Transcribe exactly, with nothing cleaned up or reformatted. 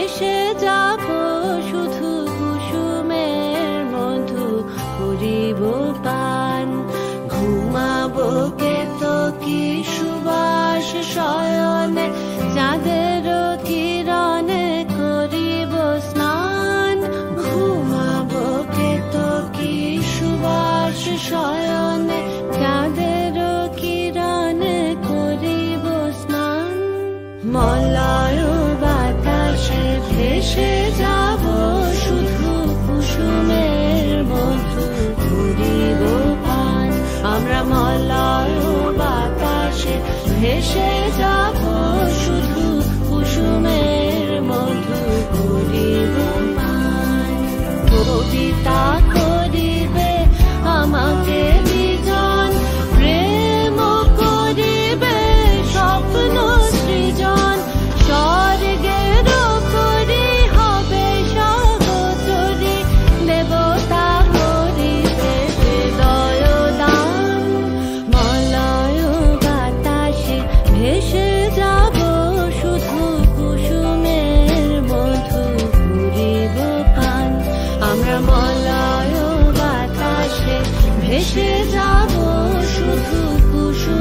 ভেসে যাব শুধু কুসুমের মধু করিব পান। ঘুমাবো কেতকী সুবাস শয়নে চাঁদের কিরণে করিব স্নান। ঘুমাবো কেতকী সুবাস শয়নে চাঁদের কিরণে করিব স্নান। মলয় বাতাসে ভেসে যাব শুধু কুসুমের মধু করিব পান। আমরা মলয় বাতাসে ভেসে যাব শুধু কুসুমের মধু করিব পান। কবিতা করিবে আমাকে বিজন, প্রেম করিবে স্বপ্ন সৃজন। স্বর্গের করি হবে স্বগতরি, দেবতা করিবে হৃদয় দান। মলয় বাতাসে ভেসে যাব শুধু কুসুমের মধু করিব পান। আমরা মলয় বাতাসে ভেসে যাব শুধু কুসুম